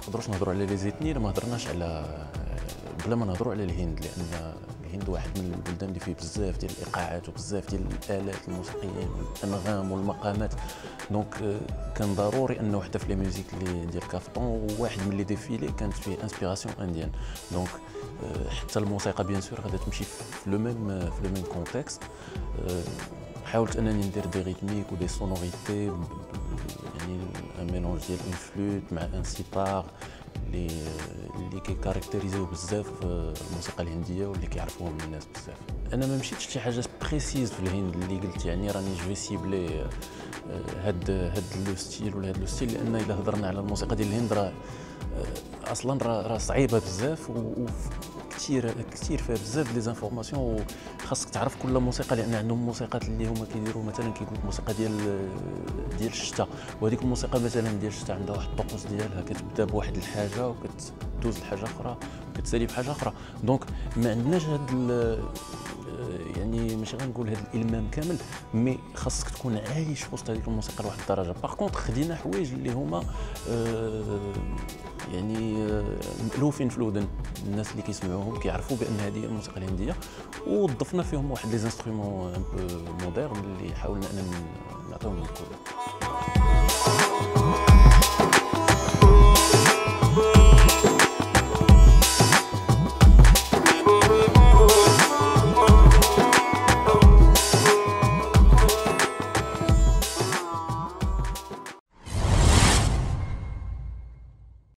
نقدروش نهضروا على لي زيتني الا ما هضرناش على بلا ما نهضروا على الهند، لان الهند واحد من البلدان اللي فيه بزاف ديال الايقاعات وبزاف ديال الالات الموسيقيه والانغام والمقامات. دونك كان ضروري ان وحده في لي ميوزيك اللي ديال كافطون، وواحد من لي ديفيلي كانت فيه انسبيراسيون انديان. دونك حتى الموسيقى بيان سور غادا تمشي في لو ميم كونتكست. حاولت انني ندير دي ريتميك ودي سونوريتي، يعني ان ميلونج ديال اون فلوت مع ان سيتار اللي كيكاركتيريزيو بزاف الموسيقى الهنديه واللي كيعرفوهم الناس بزاف. انا ما مشيتش لشي حاجه بريسيز في الهند اللي قلت يعني راني جو سيبلي هاد لو ستيل ولا هاد لو ستيل، لان الا هضرنا على الموسيقى ديال الهند راه اصلا راه صعيبه بزاف كثير فيها بزاف لي زانفورماسيون، وخاصك تعرف كل موسيقى، لان عندهم موسيقات اللي هما كيديروا مثلا كيقول لك موسيقى ديال الشتاء، وهذيك الموسيقى مثلا ديال الشتاء عندها واحد الطقوس ديالها، كتبدا بواحد الحاجه وكتدوز لحاجه اخرى وكتسالي بحاجه اخرى. دونك ما عندناش هاد يعني ماشي غنقول هذا الالمام كامل، مي خاصك تكون عايش في وسط هذيك الموسيقى لواحد الدرجه. باغ كونطخ خدينا حوايج اللي هما يعني مألوفين في الودن، الناس اللي كيسمعوهم كيعرفوا بان هذه الموسيقى الهنديه، وضفنا فيهم واحد لي انسترومون ان بو موديرن اللي حاولنا اننا نعطيهم الكود.